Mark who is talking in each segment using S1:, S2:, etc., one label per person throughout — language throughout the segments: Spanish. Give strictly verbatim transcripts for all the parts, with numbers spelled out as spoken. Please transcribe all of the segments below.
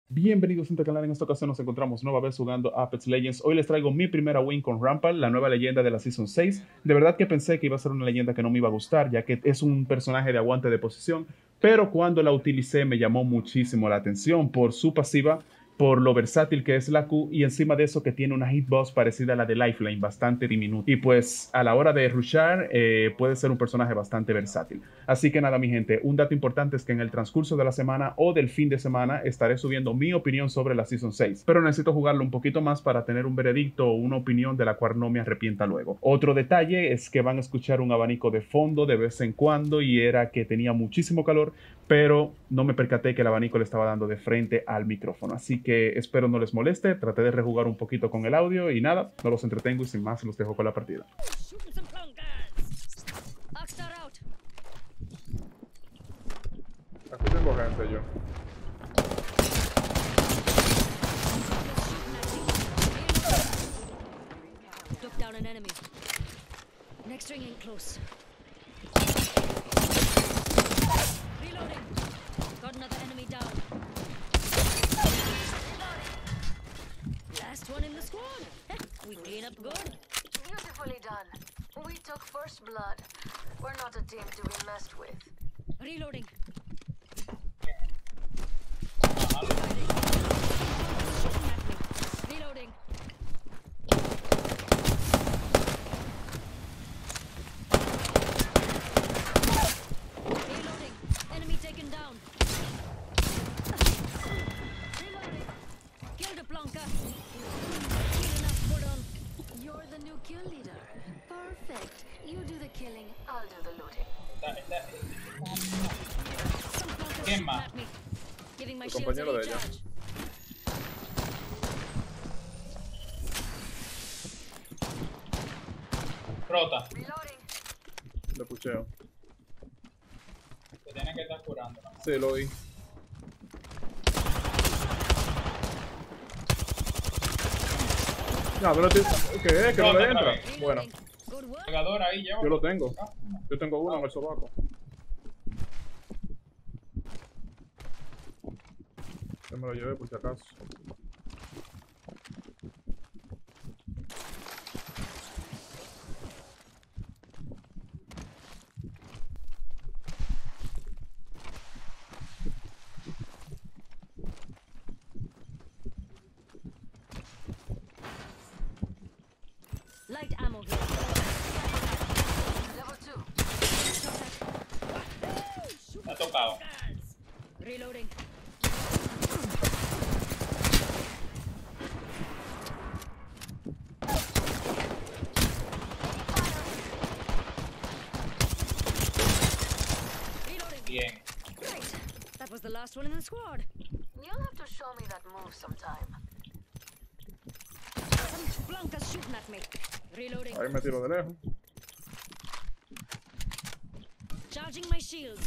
S1: Bienvenidos a este canal. En esta ocasión nos encontramos nueva vez jugando Apex Legends. Hoy les traigo mi primera win con Rampart, la nueva leyenda de la Season seis. De verdad que pensé que iba a ser una leyenda que no me iba a gustar, ya que es un personaje de aguante de posición, pero cuando la utilicé me llamó muchísimo la atención por su pasiva, por lo versátil que es la Q y encima de eso que tiene una hitbox parecida a la de Lifeline, bastante diminuta. Y pues a la hora de rushar eh, puede ser un personaje bastante versátil. Así que nada, mi gente, un dato importante es que en el transcurso de la semana o del fin de semana estaré subiendo mi opinión sobre la Season seis, pero necesito jugarlo un poquito más para tener un veredicto o una opinión de la cual no me arrepienta luego. Otro detalle es que van a escuchar un abanico de fondo de vez en cuando y era que tenía muchísimo calor, pero no me percaté que el abanico le estaba dando de frente al micrófono. Así que espero no les moleste, traté de rejugar un poquito con el audio y nada, no los entretengo y sin más los dejo con la partida.
S2: Aquí tengo gente yo.
S3: Took down an enemy. Next ring ain't close. Reloading. Got another enemy down. Last one in the squad. We clean up good.
S4: Beautifully done. We took first blood. We're not a team to be messed with.
S3: Reloading. Reloading. Reloading. Enemy taken down. Reloading. Killed a Blanca. Kill enough, put on.
S4: You're the new kill leader. Perfect. You do the killing, I'll do the looting.
S3: Some Blancas
S5: ¿Quién
S3: shooting
S5: más?
S3: at me. Giving my
S2: El
S3: shields a
S2: compañero de ella.
S3: recharge.
S5: Rota,
S4: Reloading.
S2: Le pucheo.
S5: te tienes que estar curando, ¿no?
S2: Sí, lo vi. No, pero estoy... ¿Qué es? Que no le
S5: Rota otra
S2: entra.
S5: vez.
S2: Bueno,
S3: Reloading. Good work.
S5: Cargador ahí, lleva.
S2: yo lo tengo. Yo tengo uno en el sobaco. Yo me lo llevé por si acaso.
S3: Light ammo here.
S4: Level two.
S5: Me ha tocado.
S3: Reloading. Reloading.
S5: Bien.
S3: Great. That was the last one in the squad.
S4: You'll have to show me that move sometime.
S3: Some Blancas shooting at me. Reloading.
S2: Ahí me tiro de lejos.
S3: Charging my shields.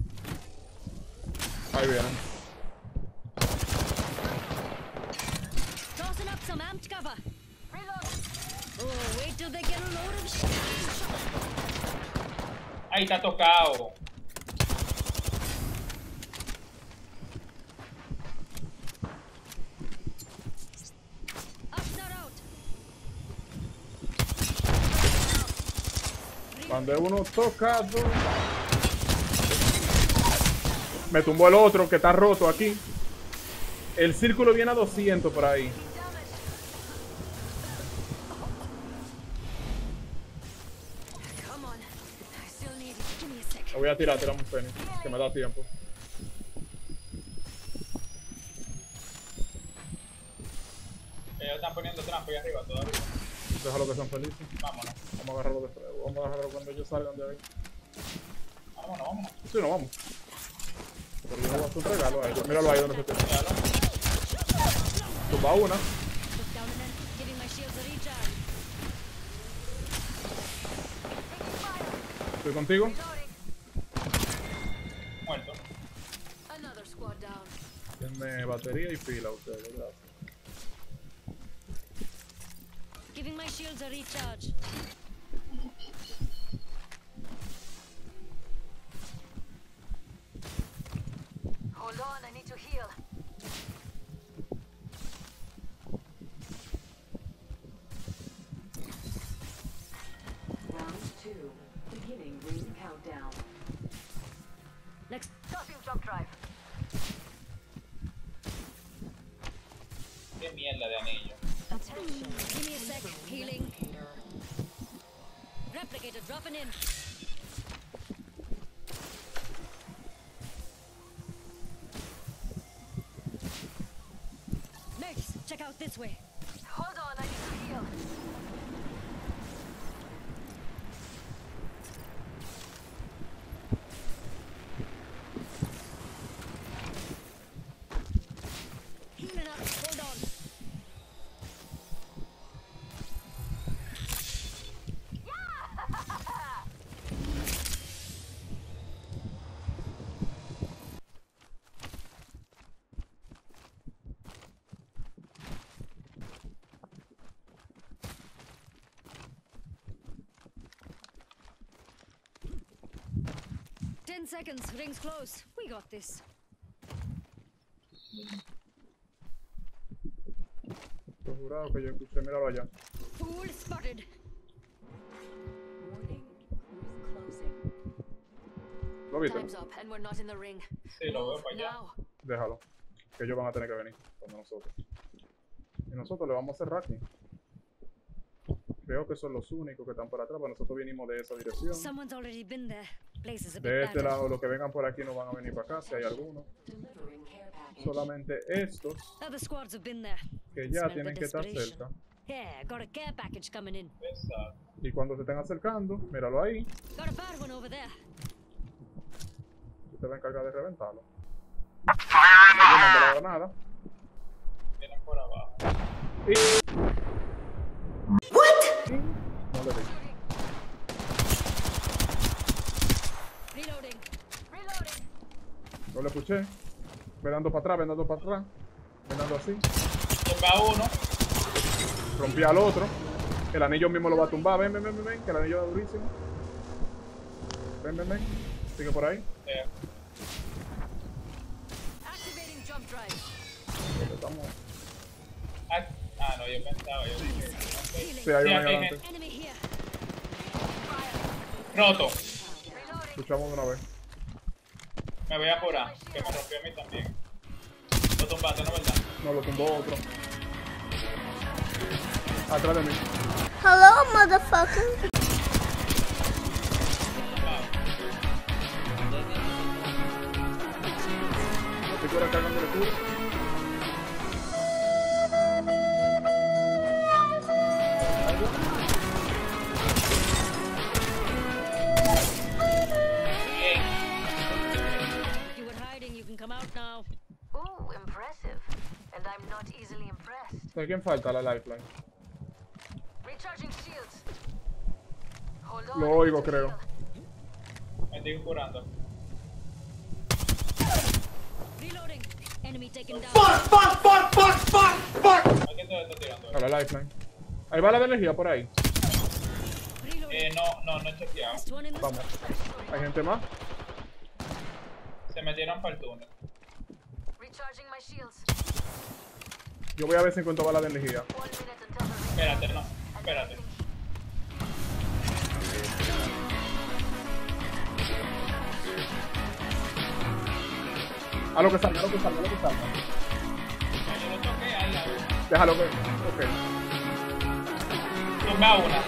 S2: Ahí vienen.
S3: Tossing up some amped cover.
S4: Reload.
S3: Oh, wait till they get a load of shit.
S5: Ahí está tocado.
S3: Up, not out.
S2: Mandé uno tocado. Me tumbó el otro que está roto aquí. El círculo viene a doscientos por ahí.
S3: Come on. I still need. Give me a sec.
S2: Lo voy a tirar, tiramos un Fénix, que me da tiempo.
S5: Ellos están poniendo trampa ahí arriba todavía.
S2: Déjalo que sean felices.
S5: Vámonos.
S2: Vamos a agarrarlo de frente. Vamos a agarrarlo cuando ellos salgan de ahí.
S5: Vámonos, vámonos.
S2: Sí, no vamos. Pero yo le voy a hacer un regalo a ellos. Míralo ahí donde se tiene.
S5: Míralo.
S2: Tumba una.
S3: Took down an enemy. Giving my shields a recharge.
S2: Estoy contigo.
S4: Reloading.
S5: Muerto.
S4: Another squad down.
S2: Denme batería y pila a ustedes, gracias.
S3: Giving my shields a recharge.
S5: Qué mierda de anillo.
S3: Give me a sec. Healing. Replicator dropping in. Nurse, check out this way.
S4: Hold on, I need to heal.
S3: Healing up. Hold on. Ten seconds. Rings close. We got this.
S2: Estoy jurado que yo escuché, míralo allá.
S3: Fool spotted.
S4: Warning. Ring closing.
S2: ¿Lo viste?
S4: Time's up and we're not in the ring.
S5: Sí, lo veo para allá.
S4: Now.
S2: Déjalo. Que ellos van a tener que venir con nosotros. Y nosotros le vamos a cerrar aquí. Creo que son los únicos que están por atrás, pero nosotros vinimos de esa dirección.
S3: Someone's already been there. Place is a bit
S2: De este
S3: battered.
S2: lado, los que vengan por aquí no van a venir para acá, si hay algunos. Solamente estos
S3: Other squads have been there.
S2: que ya
S3: Smell
S2: tienen
S3: the
S2: que estar
S3: desperation.
S2: cerca.
S3: Yeah, got a care package coming in.
S5: Exacto.
S2: Y cuando se estén acercando, míralo ahí.
S3: Got a bad one over there.
S2: Usted va a encargar de reventarlo. No mando la granada.
S5: Vienen por abajo.
S2: No le di.
S3: Reloading.
S4: Reloading.
S2: No le escuché. Ven dando para atrás, ven dando para atrás. Ven dando así.
S5: Tumba a uno.
S2: Rompí al otro. El anillo mismo lo va a tumbar. Ven, ven, ven, ven, ven, que el anillo es durísimo. Ven, ven, ven. Sigue por ahí.
S5: Eh,
S3: Activating jump drive.
S2: Estamos.
S5: ah, ah, no, yo pensaba. Yo
S2: Sí, hay
S5: Sí,
S2: uno ahí
S5: aquí hay
S2: adelante.
S3: Enemy here.
S5: Roto.
S2: Escuchamos de una vez.
S5: Me voy a apurar. Que me rompió a mí también. Lo tumbaste, ¿no verdad?
S2: No, lo tumbó otro. Atrás de mí.
S6: Hello, motherfucker.
S2: Estoy cura cargando el escudo.
S5: Bien.
S3: If you were hiding, you can come out now.
S4: Ooh, impressive. And I'm not easily impressed.
S2: ¿De quién falta la lifeline?
S4: Recharging shields. Hold on.
S2: Lo
S4: I need
S2: oigo,
S4: to
S2: creo.
S4: heal.
S5: Me estoy curando.
S3: Reloading. Enemy taken down.
S5: ¿A quién te está tirando?
S2: A la lifeline. Ahí va la de energía por ahí.
S3: Reloading.
S5: Eh, no, no, no he chequeado.
S3: Last one in the
S2: Vamos. Hay gente más.
S5: Se metieron para el túnel.
S4: Recharging my shields.
S2: Yo voy a ver si encuentro balas de energía.
S4: One minute until the ring.
S5: Espérate, no. Espérate.
S2: A lo que salga, a lo que salga, a lo que salga.
S5: Ya yo lo toqué ahí. ahí.
S2: Déjalo ver. Ok.
S5: Tumba una.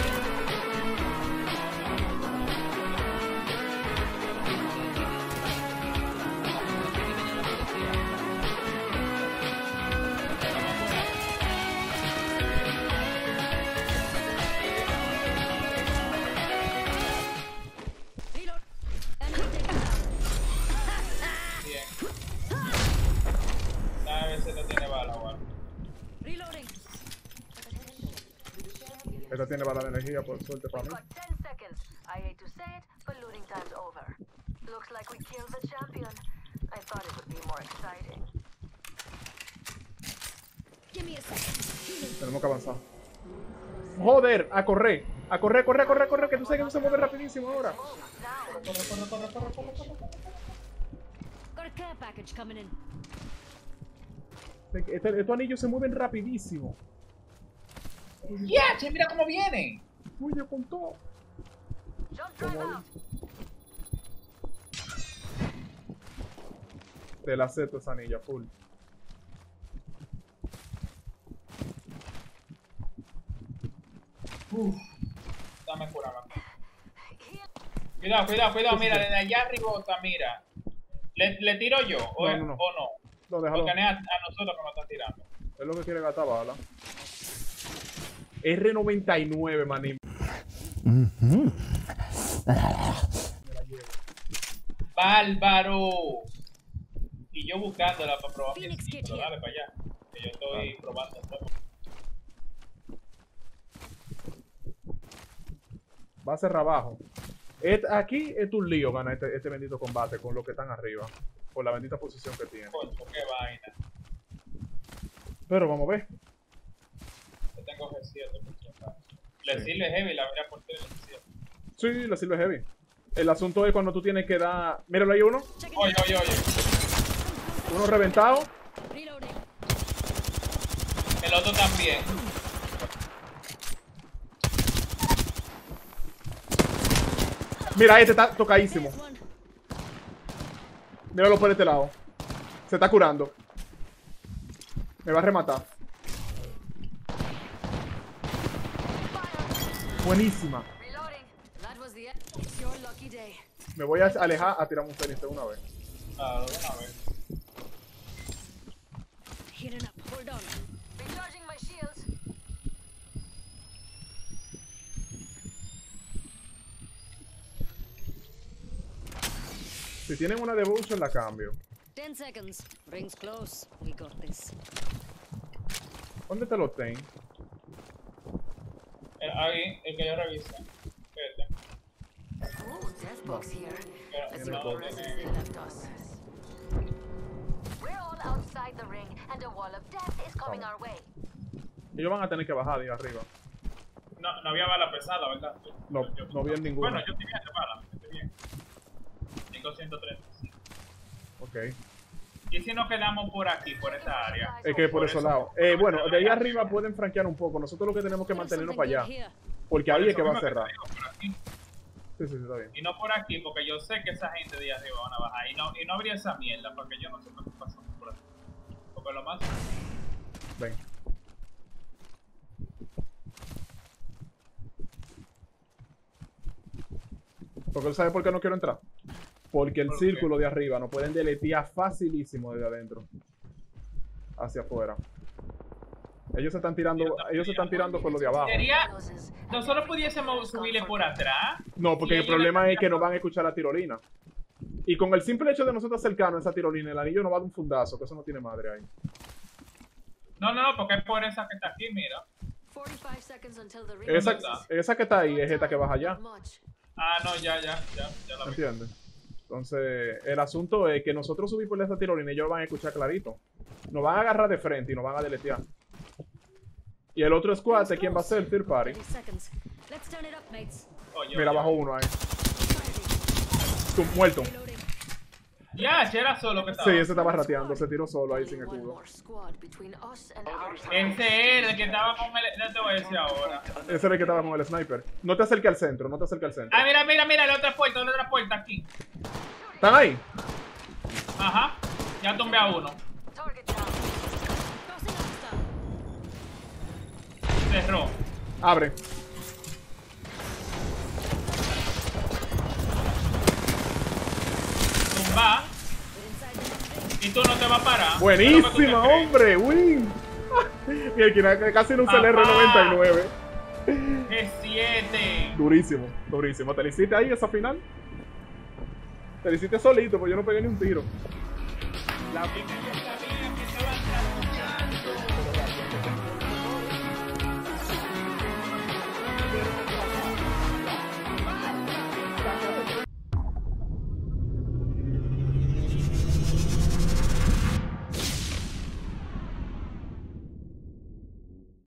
S3: reload. Enemy taken down.
S5: Bien. A ver si no tiene bala, bueno.
S3: Reloading.
S2: Esta tiene balas de energía, por suerte para mí.
S4: Got ten seconds. I hate to say it, but looting time's over. Looks like we killed the champion. I thought it would be more exciting.
S3: Give me a second. Healing.
S2: Tenemos que avanzar. Joder, a correr. A correr, a correr, a correr, a correr. Que tú sabes que no se mueve rapidísimo ahora.
S3: Got a care package coming in.
S2: Este- estos anillos se mueven rapidísimo.
S5: ¡Ya! Che, mira cómo viene.
S2: Uy, ya contó.
S4: Jump drive
S2: Como-
S4: out.
S2: Te la acepto esa anilla, full.
S5: Uf. Dame cura, man. Cuidado, cuidado, cuidado. Mira, desde allá arribota, mira. ¿Le, le tiro yo o,
S2: No,
S5: es-
S2: no, no.
S5: o no?
S2: No, déjalo.
S5: Porque no es a, a nosotros que nos están tirando.
S2: Es lo que quiere gastar bala. R noventa y nueve, manín.
S5: ¡Bárbaro! Y yo buscándola para probar mi
S3: Phoenix
S5: estilo.
S3: Kit here.
S5: Dale para allá. Que yo estoy probando todo.
S2: Va a cerrar abajo. Et- aquí es un lío ganar este, este bendito combate con los que están arriba. Por la bendita posición que tiene.
S5: Coño, qué vaina.
S2: Pero vamos a ver.
S5: Yo tengo G siete por si acaso. Le sirve heavy la verdad por tener G siete.
S2: Sí, la sirve heavy. El asunto es cuando tú tienes que dar... Míralo ahí uno.
S3: Checking
S5: Oye,
S3: it.
S5: oye, oye.
S2: Uno reventado.
S3: Reloading.
S5: El otro también.
S2: Mira, este está tocadísimo.
S3: There's one.
S2: Míralo por este lado. Se está curando. Me va a rematar. Buenísima.
S4: Reloading.
S3: That was the end. It's your lucky day.
S2: Me voy a alejar a tirar un Fénix de una vez.
S5: Claro, de una vez.
S3: Heating up. Hold on.
S4: Recharging my shields.
S2: Si tienen una devotion la cambio.
S3: Ten seconds. Rings close. We got this.
S2: ¿Dónde te lo ten?
S5: El, ahí, el que yo revisé. Espérate.
S4: Ooh, death box here.
S5: Pero,
S4: That's
S5: no,
S4: your
S5: no
S4: presence
S5: tiene-
S4: they left us. We're all outside the ring, and a wall of death is coming our way.
S2: Ellos van a tener que bajar de ahí arriba.
S5: No, no había bala pesada, ¿verdad?
S2: No,
S5: Yo-
S2: no vi ninguna.
S5: Bueno, yo estoy bien de bala. Estoy bien. Tengo ciento treinta.
S2: Ok.
S5: ¿Y si nos quedamos por aquí, por esta área?
S2: Es que por
S5: Por
S2: esos
S5: eso-
S2: lados. Eh, bueno, de ahí arriba pueden franquear un poco. Nosotros lo que tenemos que
S3: There's
S2: mantenernos
S3: something
S2: para
S3: good
S2: allá.
S3: here.
S2: Porque
S5: Por
S2: ahí es
S5: eso
S2: que va a
S5: mismo te
S2: cerrar.
S5: digo, por aquí.
S2: Sí, sí, sí, está bien.
S5: Y no por aquí, porque yo sé que esa gente de allá arriba van a bajar. Y no, y no habría esa mierda, porque yo no sé qué pasó por aquí. Porque lo más...
S2: Ven. Porque él sabe por qué no quiero entrar. Porque el
S5: ¿Por qué?
S2: círculo de arriba nos pueden deletear facilísimo desde adentro. Hacia afuera. Ellos se están tirando, ellos se están tirando por lo de abajo.
S5: Sería... Nosotros pudiésemos subirle por atrás.
S2: No, porque
S5: Y
S2: el
S5: ellos
S2: problema
S5: le-
S2: es que no van a escuchar la tirolina. Y con el simple hecho de nosotros acercarnos a esa tirolina, el anillo nos va a dar un fundazo, que eso no tiene madre ahí.
S5: No, no, no, porque es por esa que está aquí, mira.
S4: forty-five seconds until the ring.
S2: Esa,
S5: está?
S2: esa que está ahí es esta que baja allá.
S4: Much.
S5: Ah, no, ya, ya, ya, ya la vi.
S2: ¿Entiendes? Entonces, el asunto es que nosotros subimos por esa tirolina y ellos van a escuchar clarito. Nos van a agarrar de frente y nos van a deletear. Y el otro squad, ¿de quién va a ser? Third party.
S3: thirty seconds. Let's turn it up, mates.
S5: Oye,
S2: Mira,
S5: oye.
S2: bajó uno ahí. Tú, muerto.
S3: Reloading.
S5: Ya, si era solo que estaba.
S2: Sí, ese estaba rateando, se tiró solo ahí
S4: Only
S2: sin
S4: one
S2: escudo.
S4: more squad between us and our
S5: Ese era el que estaba con el... No te voy a decir ahora.
S2: Ese era el que estaba con el sniper. No te acerques al centro, no te acerques al centro.
S5: Ah, mira, mira, mira, la otra puerta, la otra puerta aquí.
S2: ¿Están ahí?
S5: Ajá. Ya tumbé a uno.
S4: target down.
S3: Crossing hostile.
S5: Cerró.
S2: Abre.
S5: Tumba.
S3: We're inside the next ring.
S5: Y tú no te vas a parar.
S2: Buenísima,
S5: ¿Qué es lo que tú te crees?
S2: hombre. Win. Y el que casi en un C L R noventa y nueve.
S5: G siete.
S2: Durísimo, durísimo. ¿Te lo hiciste ahí esa final? Te lo hiciste solito, pues yo no pegué ni un tiro.
S5: La